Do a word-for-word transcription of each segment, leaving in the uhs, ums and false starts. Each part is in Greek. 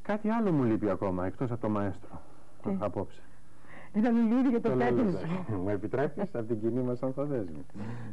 Κάτι άλλο μου λείπει ακόμα, εκτός από το μαέστρο. Τι? Απόψε. Ένα λουλούδι για το, το πέτρι σου. Μου επιτρέπεις από την κοινή μας ανθοδέσμη.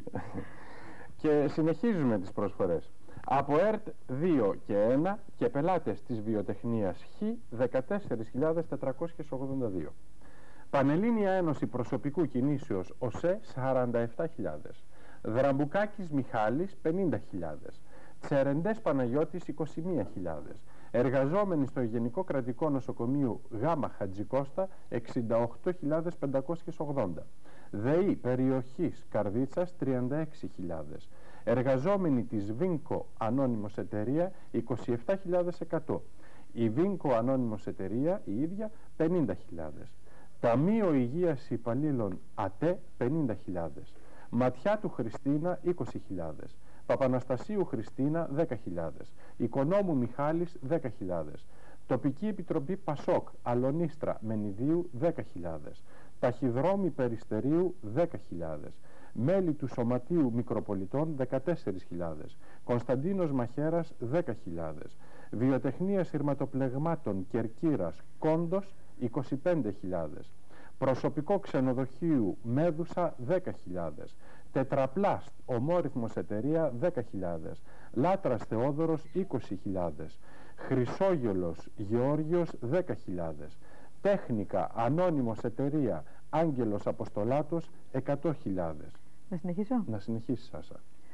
Και συνεχίζουμε τις προσφορές. Από ΕΡΤ δύο και ένα και πελάτες της βιοτεχνίας Χ δεκατέσσερις χιλιάδες τετρακόσιες ογδόντα δύο. Πανελλήνια Ένωση Προσωπικού Κινήσεως ΟΣΕ σαράντα επτά χιλιάδες. Δραμπουκάκης Μιχάλης πενήντα χιλιάδες. Τσερεντές Παναγιώτης είκοσι μία χιλιάδες. Εργαζόμενοι στο Γενικό Κρατικό Νοσοκομείο Γ Χατζικώστα εξήντα οκτώ χιλιάδες πεντακόσιες ογδόντα. ΔΕΗ περιοχής Καρδίτσας τριάντα έξι χιλιάδες. Εργαζόμενοι της Βίνκο Ανώνυμος Εταιρεία είκοσι επτά χιλιάδες εκατό. Η Βίνκο Ανώνυμος Εταιρεία η ίδια πενήντα χιλιάδες. Ταμείο Υγείας Υπαλλήλων ΑΤΕ πενήντα χιλιάδες. Ματιά του Χριστίνα είκοσι χιλιάδες. Παπαναστασίου Χριστίνα δέκα χιλιάδες. Οικονόμου Μιχάλης δέκα χιλιάδες. Τοπική Επιτροπή Πασόκ Αλονίστρα Μενιδίου δέκα χιλιάδες. Ταχυδρόμοι Περιστερίου δέκα χιλιάδες. Μέλη του Σωματείου Μικροπολιτών δεκατέσσερις χιλιάδες. Κωνσταντίνος Μαχαίρας δέκα χιλιάδες. Βιοτεχνία Συρματοπλεγμάτων Κερκύρας Κόντος είκοσι πέντε χιλιάδες. Προσωπικό Ξενοδοχείου Μέδουσα δέκα χιλιάδες. Τετραπλάστ Ομόρυθμος Εταιρεία δέκα χιλιάδες. Λάτρας Θεόδωρος είκοσι χιλιάδες. Χρυσόγελος Γεώργιος δέκα χιλιάδες. Τέχνικα Ανώνυμος Εταιρεία Άγγελος Αποστολάτος εκατό χιλιάδες. Να συνεχίσω. Να συνεχίσεις, Σάσα.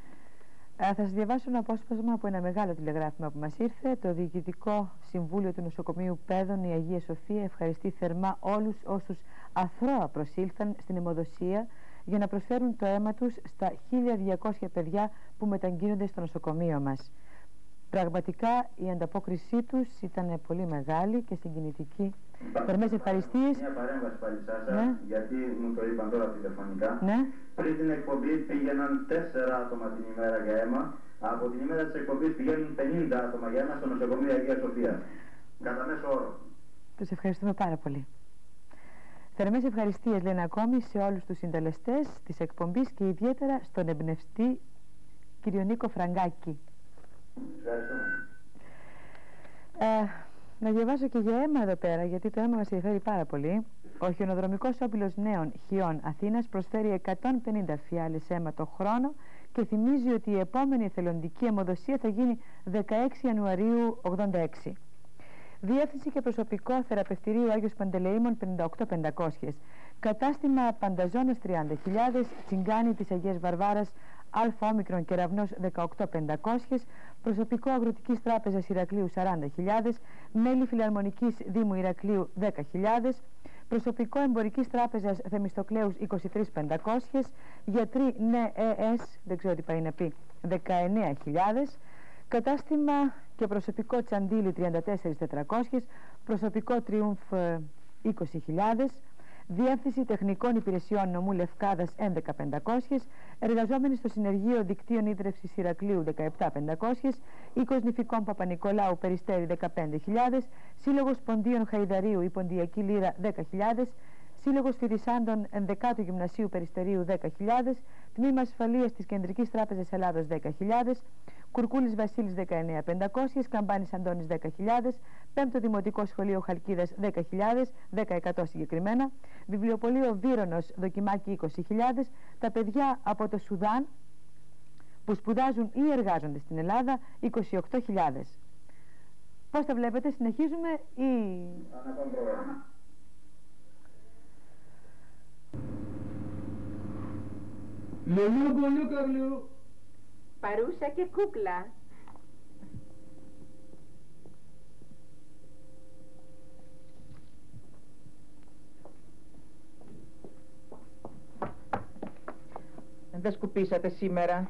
Α, θα σας διαβάσω ένα απόσπασμα από ένα μεγάλο τηλεγράφημα που μας ήρθε. Το Διοικητικό Συμβούλιο του Νοσοκομείου Πέδων, η Αγία Σοφία, ευχαριστεί θερμά όλους όσους αθρώα προσήλθαν στην αιμοδοσία για να προσφέρουν το αίμα τους στα χίλια διακόσια παιδιά που μεταγγείλονται στο νοσοκομείο μας. Πραγματικά η ανταπόκρισή τους ήταν πολύ μεγάλη και συγκινητική. Θερμές ευχαριστίες. Μια παρέμβαση πάλι, Σάσα, ναι. γιατί μου το είπαν τώρα τηλεφωνικά. Ναι. Πριν την εκπομπή πήγαιναν τέσσερα άτομα την ημέρα για αίμα. Από την ημέρα της εκπομπής πηγαίνουν πενήντα άτομα για αίμα στο νοσοκομείο Αγία Σοφία. Κατά μέσο όρο. Τους ευχαριστούμε πάρα πολύ. Θερμές ευχαριστίες λένε ακόμη σε όλους τους συντελεστές της εκπομπής και ιδιαίτερα στον εμπνευστή κύριο Νίκο Φραγκάκη. Ευχαριστούμε. Ε, να διαβάσω και για αίμα εδώ πέρα, γιατί το αίμα μας ενδιαφέρει πάρα πολύ. Ο Χιονοδρομικός Όπιλος Νέων Χιών Αθήνας προσφέρει εκατόν πενήντα φιάλες αίμα το χρόνο και θυμίζει ότι η επόμενη εθελοντική αιμοδοσία θα γίνει δεκαέξι Ιανουαρίου ογδόντα έξι. Διεύθυνση και προσωπικό θεραπευτηρίου Άγιος Παντελεήμων πενήντα οκτώ πεντακόσιες. Κατάστημα Πανταζώνας τριάντα χιλιάδες. Τσιγκάνη της Αγίας Βαρβάρας Α όμικρον Κεραυνός δεκαοκτώ πεντακόσιες. Προσωπικό Αγροτικής Τράπεζας Ηρακλείου σαράντα χιλιάδες. Μέλη Φιλαρμονικής Δήμου Ηρακλείου δέκα χιλιάδες. Προσωπικό Εμπορικής Τράπεζας Θεμιστοκλέους είκοσι τρεις πεντακόσιες. Γιατροί ΝΕΕΣ, δεν ξέρω τι πάει να πει, δεκαεννέα χιλιάδες. Κατάστημα και προσωπικό Τσαντίλι τριάντα τέσσερις τετρακόσιες. Προσωπικό Τριούμφ είκοσι χιλιάδες. Διεύθυνση Τεχνικών Υπηρεσιών Νομού Λευκάδας έντεκα πεντακόσιες. Εργαζόμενοι στο Συνεργείο Δικτύων Ίδρευσης Ηρακλείου δεκαεπτά πεντακόσιες. Οίκος Νηφικών Παπα-Νικολάου Περιστέρη δεκαπέντε χιλιάδες. Σύλλογος Ποντίων Χαϊδαρίου η Ποντιακή Λύρα δέκα χιλιάδες. Σύλλογος Φιρισάντων Ενδεκάτου Γυμνασίου Περιστερίου δέκα χιλιάδες. Τμήμα Ασφαλείας της Κεντρικής Τράπεζας Ελλάδος δέκα χιλιάδες. Κουρκούλης Βασίλης δεκαεννέα πεντακόσιες. Καμπάνης Αντώνης δέκα χιλιάδες. Πέμπτο Δημοτικό Σχολείο Χαλκίδας δέκα χιλιάδες, δέκα εκατό συγκεκριμένα. Βιβλιοπωλείο Βύρονος Δοκιμάκι είκοσι χιλιάδες. Τα παιδιά από το Σουδάν που σπουδάζουν ή εργάζονται στην Ελλάδα είκοσι οκτώ χιλιάδες. Πώς τα βλέπετε, συνεχίζουμε ή... Λολού μπολού καβλού. Παρούσα και κούκλα. Δεν σκουπίσατε σήμερα.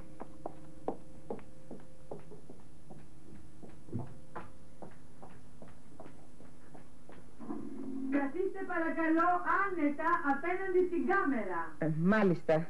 Καθίστε παρακαλώ άνετα απέναντι στην κάμερα. Ε, μάλιστα.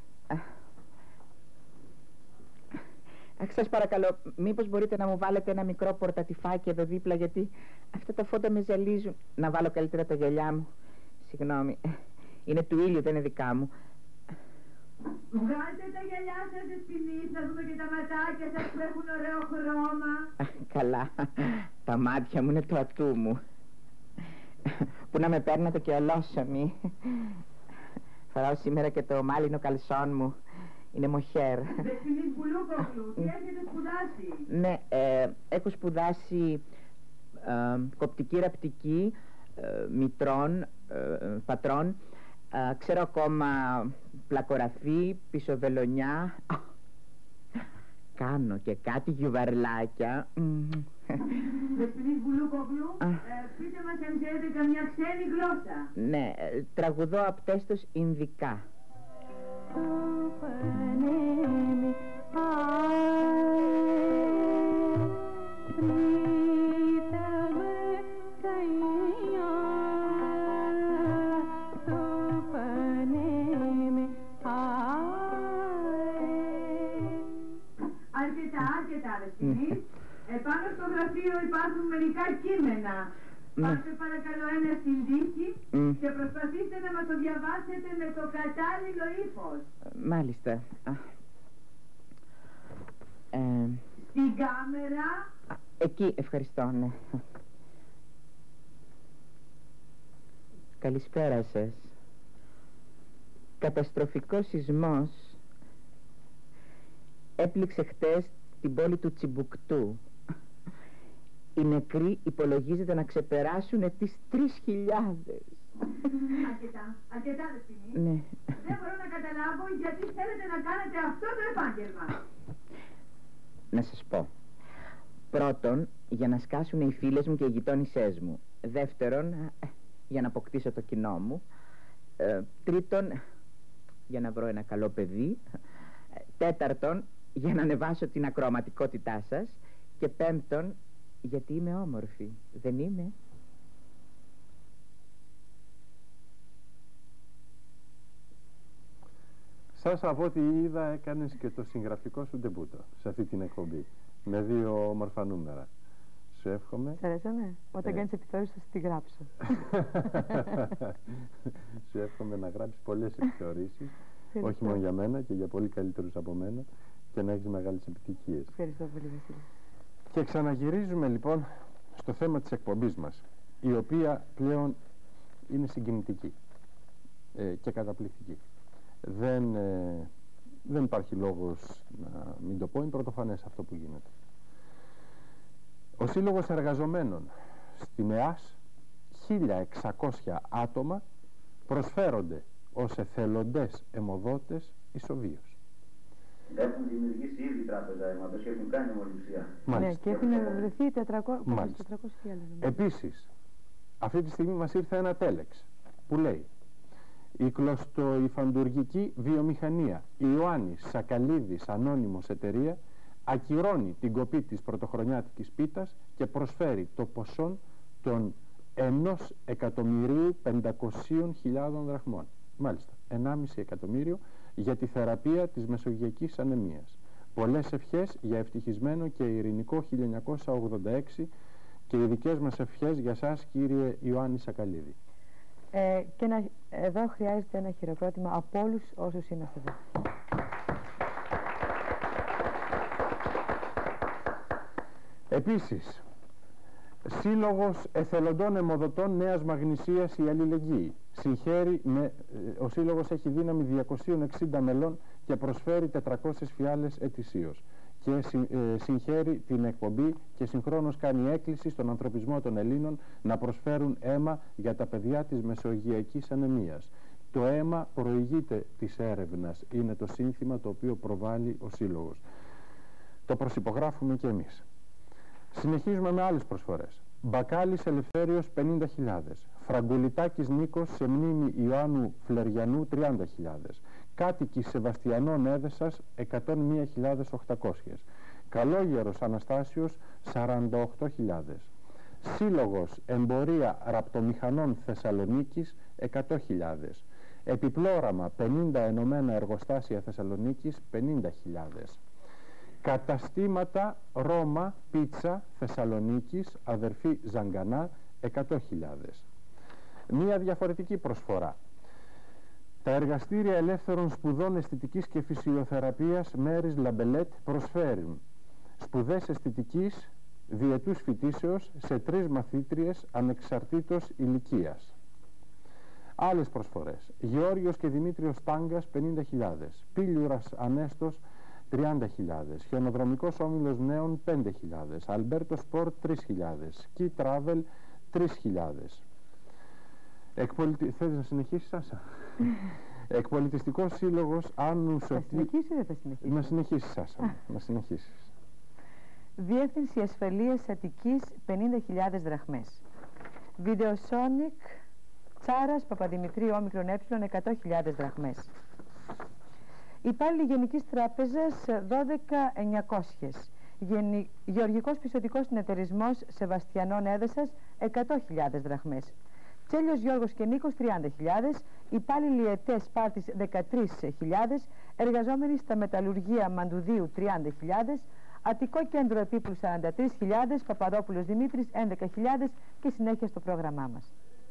Αχ, σας παρακαλώ, μήπως μπορείτε να μου βάλετε ένα μικρό πορτατιφάκι εδώ δίπλα, γιατί αυτά τα φώτα με ζαλίζουν. Να βάλω καλύτερα τα γυαλιά μου. Συγγνώμη, είναι του ήλιου, δεν είναι δικά μου. Βγάλτε τα γυαλιά σας δεσποινείς, να δούμε και τα ματάκια σας που έχουν ωραίο χρώμα. Καλά, τα μάτια μου είναι το ατού μου. Που να με παίρνατε και ολόσωμη. Φοράω σήμερα και το μάλινο καλσόν μου. Είναι μοχέρ. Δεσποινείς Μπουλούκογλου, τι έχετε σπουδάσει? Ναι, ε, έχω σπουδάσει ε, κοπτική ραπτική, ε, μητρών, ε, πατρών. Ε, ξέρω ακόμα πλακογραφή, πισοβελονιά. Κάνω και κάτι γιουβαρλάκια. Δεσποινείς Μπουλούκογλου, ε, πείτε μας αν ξέρετε καμιά ξένη γλώσσα. Ναι, ε, τραγουδώ απτέστως Ινδικά. Αρκετά, αρκετά δεσποινείς. Επάνω στο γραφείο υπάρχουν μερικά κείμενα. Πάρτε παρακαλώ ένα στην τύχη και προσπαθήστε να μας το διαβάσετε με το κατάλληλο ύφος. Μάλιστα. Ε, Στην κάμερα. εκεί, ευχαριστώ, ναι. Καλησπέρα σας. Καταστροφικός σεισμός έπληξε χτες την πόλη του Τσιμπουκτού. Οι νεκροί υπολογίζεται να ξεπεράσουν τις τρεις χιλιάδες. Αρκετά, αρκετά δεσποινείς. Ναι. Δεν μπορώ να καταλάβω γιατί θέλετε να κάνετε αυτό το επάγγελμα. Να σας πω. Πρώτον, για να σκάσουν οι φίλες μου και οι γειτόνισσές μου. Δεύτερον, για να αποκτήσω το κοινό μου. Ε, τρίτον, για να βρω ένα καλό παιδί. Τέταρτον, για να ανεβάσω την ακροαματικότητά σας. Και πέμπτον, γιατί είμαι όμορφη. Δεν είμαι? Σας από ό,τι είδα έκανες και το συγγραφικό σου ντεμπούτο σε αυτή την εκπομπή με δύο όμορφα νούμερα. Σου εύχομαι. Σ' αρέσανε? Όταν Ε. κάνεις επιθεώρηση θα τη γράψω. Σου εύχομαι να γράψεις πολλές επιθεωρήσεις, όχι μόνο για μένα και για πολύ καλύτερους από μένα, και να έχεις μεγάλες επιτυχίες. Ευχαριστώ πολύ, Βασίλη. Και ξαναγυρίζουμε λοιπόν στο θέμα της εκπομπής μας, η οποία πλέον είναι συγκινητική ε, και καταπληκτική. Δεν, ε, δεν υπάρχει λόγος να μην το πω, είναι πρωτοφανές αυτό που γίνεται. Ο Σύλλογος Εργαζομένων στην ΕΑΣ, χίλια εξακόσια άτομα προσφέρονται ως εθελοντές αιμοδότες ισοβίως. Έχουν δημιουργήσει ήδη τράπεζα αίματος και έχουν κάνει αιμοληψία. Ναι, και έχουν βρεθεί τετρακόσιες χιλιάδες. Επίσης, αυτή τη στιγμή μας ήρθε ένα τέλεξ που λέει: η κλωστοϊφαντουργική βιομηχανία Ιωάννης Σακαλίδης Ανώνυμος Εταιρεία ακυρώνει την κοπή της πρωτοχρονιάτικης πίτας και προσφέρει το ποσό των ενός εκατομμυρίου πεντακοσίων χιλιάδων δραχμών. Μάλιστα, ενάμιση εκατομμύριο για τη θεραπεία της μεσογειακής ανεμίας. Πολλές ευχές για ευτυχισμένο και ειρηνικό χίλια εννιακόσια ογδόντα έξι και οι δικές μας ευχές για σας, κύριε Ιωάννη Σακαλίδη. Ε, και να, εδώ χρειάζεται ένα χειροκρότημα από όλους όσους είμαστε εδώ. Επίσης, Σύλλογος Εθελοντών Αιμοδοτών Νέας Μαγνησίας η Αλληλεγγύη. Συγχαίρει με, ο Σύλλογος έχει δύναμη διακόσια εξήντα μελών και προσφέρει τετρακόσιες φιάλες ετησίως. Και συ, ε, συγχαίρει την εκπομπή και συγχρόνως κάνει έκκληση στον ανθρωπισμό των Ελλήνων να προσφέρουν αίμα για τα παιδιά της μεσογειακής ανεμίας. Το αίμα προηγείται της έρευνας, είναι το σύνθημα το οποίο προβάλλει ο Σύλλογος. Το προσυπογράφουμε και εμείς. Συνεχίζουμε με άλλες προσφορές. Μπακάλης Ελευθέριος πενήντα χιλιάδες. Φραγκουλιτάκης Νίκος σε μνήμη Ιωάννου Φλεριανού τριάντα χιλιάδες. Κάτοικης Σεβαστιανών Έδεσας εκατόν μία χιλιάδες οκτακόσιες. Καλόγερος Αναστάσιος σαράντα οκτώ χιλιάδες. Σύλλογος Εμπορία Ραπτομηχανών Θεσσαλονίκης εκατό χιλιάδες. Επιπλώραμα πενήντα Ενωμένα Εργοστάσια Θεσσαλονίκης πενήντα χιλιάδες. Καταστήματα Ρώμα Πίτσα Θεσσαλονίκης αδερφή Ζαγκανά εκατό χιλιάδες. Μία διαφορετική προσφορά. Τα εργαστήρια ελεύθερων σπουδών αισθητικής και φυσιοθεραπείας Μέρις Λαμπελέτ προσφέρουν σπουδές αισθητικής διετούς φοιτήσεως σε τρεις μαθήτριες ανεξαρτήτως ηλικίας. Άλλες προσφορές: Γεώργιος και Δημήτριος Τάγκας πενήντα χιλιάδες, Πίλιουρας Ανέστος τριάντα χιλιάδες, Χιονοδρομικός Όμιλος Νέων πέντε χιλιάδες, Αλμπέρτο Σπορ τρεις χιλιάδες, Ski Travel τρεις χιλιάδες. Εκπολιτι... Θέλεις να συνεχίσεις, Σάσα? Εκπολιτιστικός Σύλλογος Άννου Σωτή... Θα συνεχίσει ή δεν θα συνεχίσει? Να συνεχίσεις, Σάσα. Να συνεχίσεις. Διεύθυνση Ασφαλείας Αττικής πενήντα χιλιάδες δραχμές. Βιντεοσόνικ Τσάρας Παπαδημητρίου Όμικρον Ε εκατό χιλιάδες δραχμές. Υπάλληλοι Γενικής Τράπεζας δώδεκα χιλιάδες εννιακόσιες. Γενι... Γεωργικός Πιστωτικός Συνεταιρισμός Σεβαστιανών Έδεσας εκατό χιλιάδες δραχμές. Τσέλιος Γιώργος και Νίκος τριάντα χιλιάδες. Υπάλληλοι ΕΤΕ Σπάρτης δεκατρείς χιλιάδες. Εργαζόμενοι στα Μεταλλουργία Μαντουδίου τριάντα χιλιάδες. Αττικό Κέντρο Επίπλου σαράντα τρεις χιλιάδες. Παπαδόπουλος Δημήτρης έντεκα χιλιάδες. Και συνέχεια στο πρόγραμμά μας.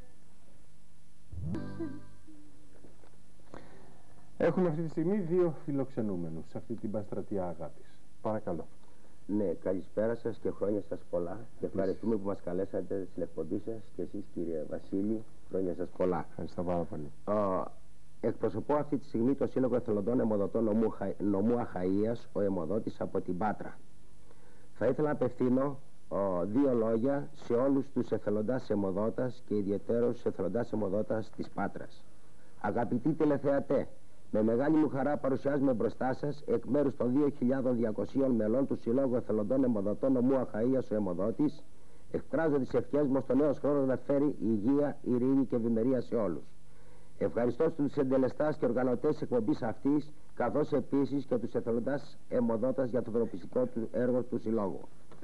Έχουμε αυτή τη στιγμή δύο φιλοξενούμενους σε αυτή την παστρατεία αγάπης. Παρακαλώ. Ναι, καλησπέρα σας και χρόνια σας πολλά. Και ευχαριστούμε που μας καλέσατε στην εκπομπή σας. Και εσείς, κύριε Βασίλη, χρόνια σας πολλά. Ευχαριστώ πάρα πολύ. Uh, εκπροσωπώ αυτή τη στιγμή το Σύλλογο Εθελοντών Αιμοδοτών νομού, νομού Αχαΐας, ο αιμοδότης από την Πάτρα. Θα ήθελα να απευθύνω uh, δύο λόγια σε όλους τους εθελοντάς αιμοδότας και ιδιαιτέρως τους εθελοντάς αιμοδότας της Πάτρας. Αγαπητοί τηλεθεατέ, με μεγάλη μου χαρά παρουσιάζουμε μπροστά σας εκ μέρους των δύο χιλιάδες διακοσίων μελών του Συλλόγου Εθελοντών Αιμοδοτών νομού Αχαΐας ο αιμοδότης, εκφράζω τις ευχές μου στο νέο χρόνο να φέρει υγεία, ειρήνη και ευημερία σε όλους. Ευχαριστώ στους εντελεστάς και οργανωτές της εκπομπής αυτής, καθώς επίσης και τους εθελοντάς αιμοδότας για το ανθρωπιστικό του έργο του Συλλόγου.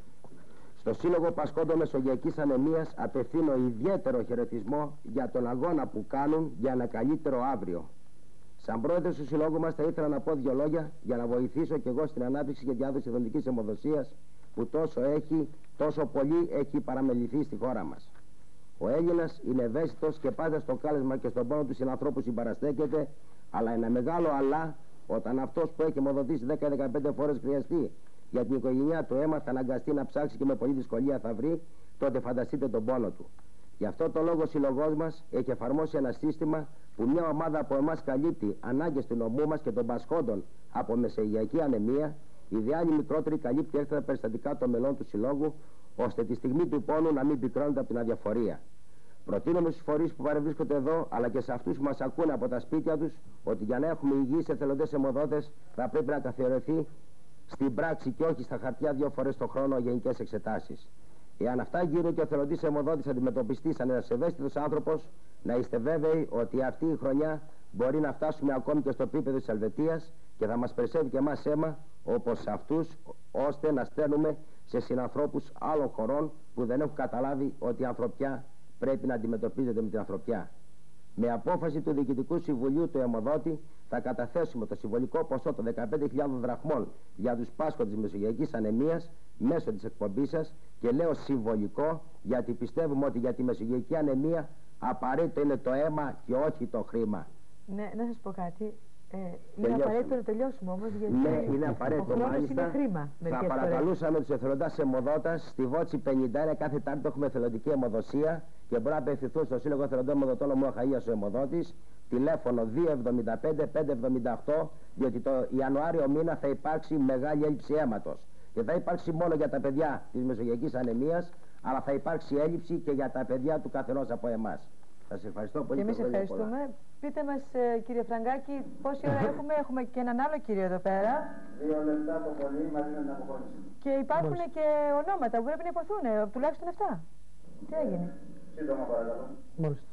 Στο Σύλλογο Πασχόντων Μεσογειακής Ανεμίας απευθύνω ιδιαίτερο χαιρετισμό για τον αγώνα που κάνουν για ένα καλύτερο αύριο. Σαν πρόεδρος του Συλλόγου μας θα ήθελα να πω δύο λόγια για να βοηθήσω και εγώ στην ανάπτυξη και διάδοση εθελοντικής αιμοδοσίας που τόσο έχει, τόσο πολύ έχει παραμεληθεί στη χώρα μας. Ο Έλληνας είναι ευαίσθητος και πάντα στο κάλεσμα και στον πόνο του συνανθρώπου συμπαραστέκεται, αλλά ένα μεγάλο αλλά όταν αυτός που έχει αιμοδοτήσει δέκα με δεκαπέντε φορές χρειαστεί για την οικογένειά του αίμα θα αναγκαστεί να ψάξει και με πολλή δυσκολία θα βρει, τότε φανταστείτε τον πόνο του. Γι' αυτό το λόγο ο Σύλλογός μας έχει εφαρμόσει ένα σύστημα που μια ομάδα από εμάς καλύπτει ανάγκες του νομού μας και των πασχόντων από μεσογειακή ανεμία, η διάλη μικρότερη καλύπτει έξτρα περιστατικά των μελών του Συλλόγου, ώστε τη στιγμή του πόνου να μην πικρώνεται από την αδιαφορία. Προτείνουμε στους φορείς που παρευρίσκονται εδώ, αλλά και σε αυτούς που μας ακούνε από τα σπίτια τους, ότι για να έχουμε υγιείς εθελοντές αιμοδότες θα πρέπει να καθιερωθεί στην πράξη και όχι στα χαρτιά δύο φορές το χρόνο γενικές εξετάσεις. Εάν αυτά γύρω και ο εθελοντής αιμοδότης αντιμετωπιστεί σαν ένας ευαίσθητος άνθρωπος, να είστε βέβαιοι ότι αυτή η χρονιά μπορεί να φτάσουμε ακόμη και στο επίπεδο της Ελβετίας και θα μας περισσεύει και εμάς αίμα όπως σε αυτούς, ώστε να στέλνουμε σε συνανθρώπους άλλων χωρών που δεν έχουν καταλάβει ότι η ανθρωπιά πρέπει να αντιμετωπίζεται με την ανθρωπιά. Με απόφαση του Διοικητικού Συμβουλίου του αιμοδότη θα καταθέσουμε το συμβολικό ποσό των δεκαπέντε χιλιάδων δραχμών για τους πάσχοντες της μεσογειακής ανεμίας μέσω της εκπομπής σας, και λέω συμβολικό γιατί πιστεύουμε ότι για τη μεσογειακή ανεμία απαραίτητο είναι το αίμα και όχι το χρήμα. Ναι, να σας πω κάτι. Ε, είναι απαραίτητο να τελειώσουμε όμως, γιατί ναι, είναι απαραίτητο, ο χρόνος μάλιστα, είναι χρήμα. Θα παρακαλούσαμε τους εθελοντάς αιμοδότας στη Βότση πενήντα ένα κάθε Τάρτη έχουμε εθελοντική αιμοδοσία και μπορεί να απευθυνθούν στο Σύλλογο Εθελοντών Αιμοδοτών νομού Αχαΐας ο αιμοδότης, τηλέφωνο δύο εβδομήντα πέντε πέντε εβδομήντα οκτώ, διότι το Ιανουάριο μήνα θα υπάρξει μεγάλη έλλειψη αίματος. Και θα υπάρξει μόνο για τα παιδιά της μεσογειακής ανεμίας, αλλά θα υπάρξει έλλειψη και για τα παιδιά του καθενός από εμάς. Σας ευχαριστώ πολύ. Και εμείς ευχαριστούμε. Πολλά. Πείτε μας, ε, κύριε Φραγκάκη, πόση ώρα έχουμε. Έχουμε και έναν άλλο κύριο εδώ πέρα. Δύο λεπτά το πολύ μαζί με την αποχώρηση. Και υπάρχουν Μάλιστα. και ονόματα που πρέπει να υποθούν, τουλάχιστον εφτά. Τι έγινε? Σύντομα παρακαλώ. Μάλιστα.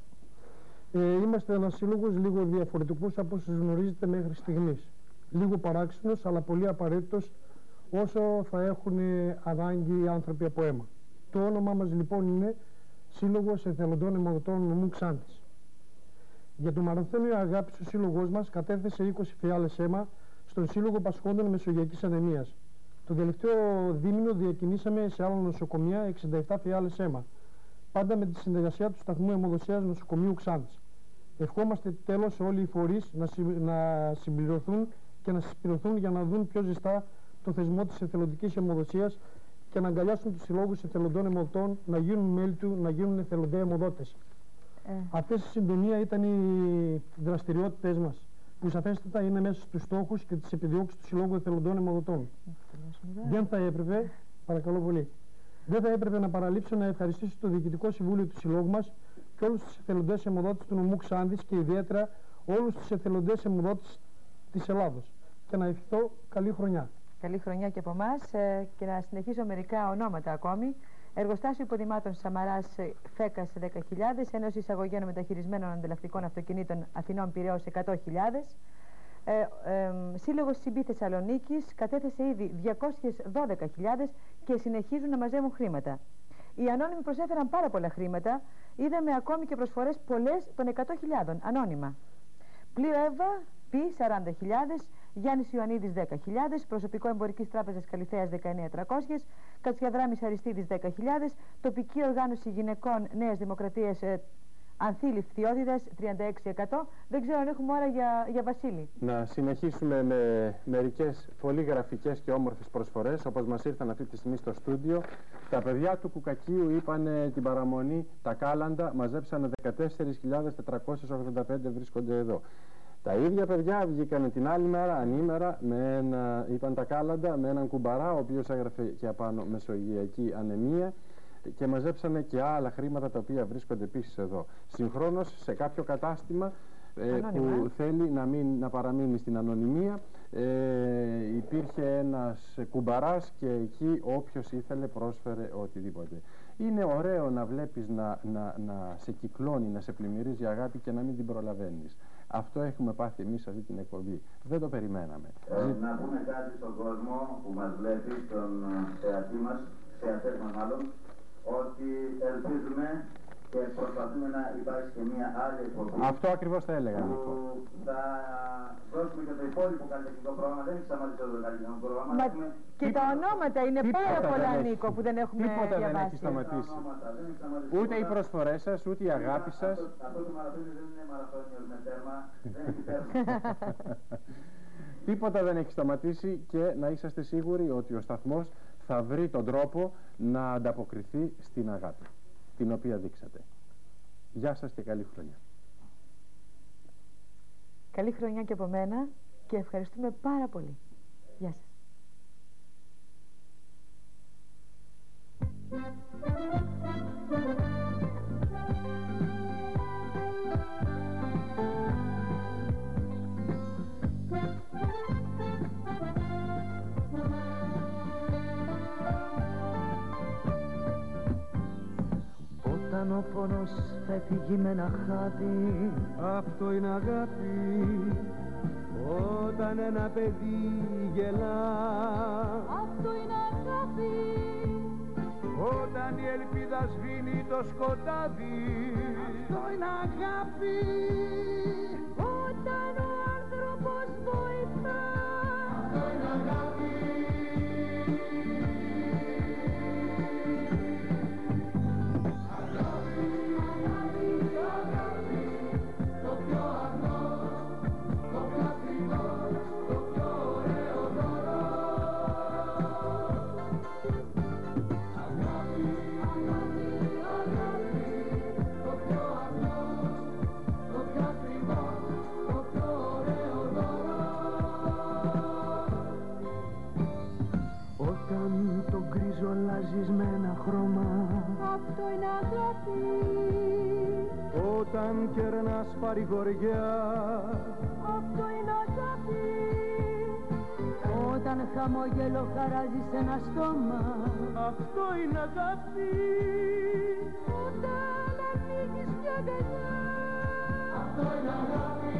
Ε, είμαστε ένας σύλλογος λίγο διαφορετικός από όσους γνωρίζετε μέχρι στιγμής. Λίγο παράξενος, αλλά πολύ απαραίτητος όσο θα έχουν ανάγκη οι άνθρωποι από αίμα. Το όνομά μας λοιπόν είναι Σύλλογος Εθελοντών Αιμοδοτών νομού Ξάντης. Για το Μαραθώνιο Αγάπης ο σύλλογός μας κατέθεσε είκοσι φιάλες αίμα στον Σύλλογο Πασχόντων Μεσογειακής Ανεμίας. Το τελευταίο δίμηνο διακινήσαμε σε άλλα νοσοκομεία εξήντα επτά φιάλες αίμα, πάντα με τη συνεργασία του Σταθμού Αιμοδοσίας Νοσοκομείου Ξάντης. Ευχόμαστε τέλος όλοι οι φορείς να, συ, να συμπληρωθούν και να συσπηρωθούν για να δουν πιο ζεστά το θεσμό της εθελοντικής αιμοδοσίας και να αγκαλιάσουν τους συλλόγους εθελοντών αιμοδοτών να γίνουν μέλη του, να γίνουν εθελοντές αιμοδότες. Ε. Αυτές η συντονία ήταν οι δραστηριότητες μας, που σαφέστατα είναι μέσα στους στόχους και τις επιδιώξεις του Συλλόγου Εθελοντών Αιμοδοτών. Δεν θα έπρεπε, παρακαλώ πολύ, δεν θα έπρεπε να παραλείψω να ευχαριστήσω το Διοικητικό Συμβούλιο του Συλλόγου μας και όλους τους εθελοντές αιμοδότες του νομού Ξάνθης και ιδιαίτερα όλους τους εθελοντές αιμοδότες της Ελλάδος. Και να ευχηθώ καλή χρονιά. Καλή χρονιά και από εμάς και να συνεχίσω μερικά ονόματα ακόμη. Εργοστάσιο υποδημάτων Σαμαράς ΦΕΚΑΣ δέκα χιλιάδες, Ένωση Εισαγωγέων Μεταχειρισμένων Ανταλλακτικών Αυτοκινήτων Αθηνών Πειραιώς εκατό χιλιάδες. Ε, ε, Σύλλογος Συμπή Θεσσαλονίκης κατέθεσε ήδη διακόσιες δώδεκα χιλιάδες και συνεχίζουν να μαζεύουν χρήματα. Οι ανώνυμοι προσέφεραν πάρα πολλά χρήματα. Είδαμε ακόμη και προσφορές πολλές των εκατό χιλιάδων ανώνυμα. Πλοίο Εύα, Π σαράντα χιλιάδες, Γιάννης Ιωαννίδης δέκα χιλιάδες, Προσωπικό Εμπορικής Τράπεζας Καλυθέας δεκαεννέα χιλιάδες τριακόσιες, Κατσιαδράμης Αριστίδης δέκα χιλιάδες, Τοπική Οργάνωση Γυναικών Νέας Δημοκρατίας ε, Ανθήλη Φθιώδηδας τριάντα έξι τοις εκατό. Δεν ξέρω αν έχουμε ώρα για, για Βασίλη. Να συνεχίσουμε με μερικές πολύ γραφικές και όμορφες προσφορές, όπως μας ήρθαν αυτή τη στιγμή στο στούντιο. Τα παιδιά του Κουκακίου είπαν την παραμονή, τα κάλαντα μαζέψανε δεκατέσσερις χιλιάδες τετρακόσιες ογδόντα πέντε, βρίσκονται εδώ. Τα ίδια παιδιά βγήκαν την άλλη μέρα, ανήμερα, με ένα, είπαν τα κάλαντα, με έναν κουμπαρά, ο οποίος έγραφε και απάνω μεσογειακή ανεμία, και μαζέψανε και άλλα χρήματα τα οποία βρίσκονται επίσης εδώ. Συγχρόνως σε κάποιο κατάστημα ε, που θέλει να, μην, να παραμείνει στην ανωνυμία, ε, υπήρχε ένας κουμπαράς και εκεί όποιος ήθελε πρόσφερε οτιδήποτε. Είναι ωραίο να βλέπεις να, να, να σε κυκλώνει, να σε πλημμυρίζει αγάπη και να μην την προλαβαίνεις. Αυτό έχουμε πάθει εμείς σε αυτή την εκπομπή. Δεν το περιμέναμε. Ε, να πούμε κάτι στον κόσμο που μας βλέπει, στον θεατή μας, θεατές μας μάλλον, ότι ελπίζουμε και προσπαθούμε να υπάρξει και μια άλλη εκπομπή. Αυτό ακριβώς θα έλεγα. Που θα δώσουμε και το υπόλοιπο καλλιτεχνικό πρόγραμμα. Δεν έχει σταματήσει το καλλιτεχνικό πρόγραμμα. Μα... Έχουμε... Και τίποτα, τα ονόματα είναι πάρα πολλά, Νίκο, που δεν έχουμε τίποτα διαβάσει. Δεν έχει σταματήσει. Δεν έχει σταματήσει. Ούτε οι προσφορές σας, ούτε η αγάπη σας. Αυτό, αυτό το μαραθώνιο δεν είναι μαραθώνιο με τέρμα. Δεν έχει τέρμα. Τίποτα δεν έχει σταματήσει και να είσαστε σίγουροι ότι ο σταθμός θα βρει τον τρόπο να ανταποκριθεί στην αγάπη την οποία δείξατε. Γεια σας και καλή χρονιά. Καλή χρονιά και από μένα και ευχαριστούμε πάρα πολύ. Γεια σας. Όταν ο πόνος φεύγει με ένα χάδι, αυτό είναι αγάπη. Όταν ένα παιδί γελά, αυτό είναι αγάπη. Όταν η ελπίδα σβήνει το σκοτάδι, αυτό είναι αγάπη. Όταν ο άνθρωπος βοηθά, αυτό είναι αγάπη. αυτό είναι αγάπη. Όταν κερνάς παρηγοριά, αυτό είναι αγάπη. Όταν χαμόγελο χαράζεις ένα στόμα, αυτό είναι αγάπη. Όταν ανοίγεις μια αγκαλιά, αυτό είναι αγάπη.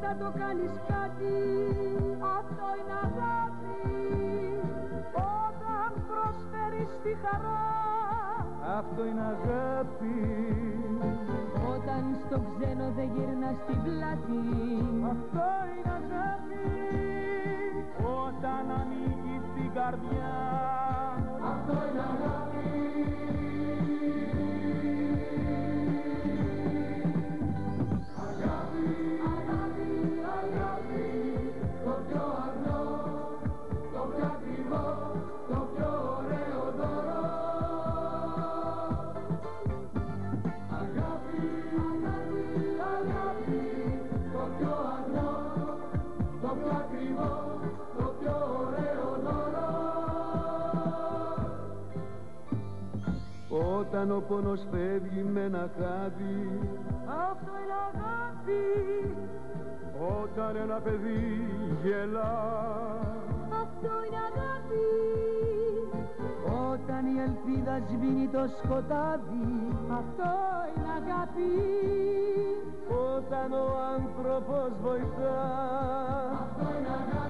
να το κάνεις κάτι, αυτό είναι αγάπη. Όταν προσφέρεις τη χαρά, αυτό είναι αγάπη. Όταν στο ξένο δεν γυρνάς την πλάτη, αυτό είναι αγάπη. Όταν ανοίγεις την καρδιά, αυτό είναι αγάπη. Αγάπη, αγάπη, αγάπη, το πιο αγνό, το πιο ακριβό, το πιο ωραίο δώρο. Αγάπη, αγάπη, αγάπη, το πιο αγνό, το πιο ακριβό, το πιο ωραίο δώρο. Όταν ο πόνος φεύγει με ένα χάδι, αυτό είναι αγάπη. όταν ένα παιδί γελά, Αυτό είναι αγάπη. Όταν η ελπίδα σβήνει το σκοτάδι, Αυτό είναι αγάπη. όταν ο άνθρωπος βοηθά, Αυτό είναι αγάπη.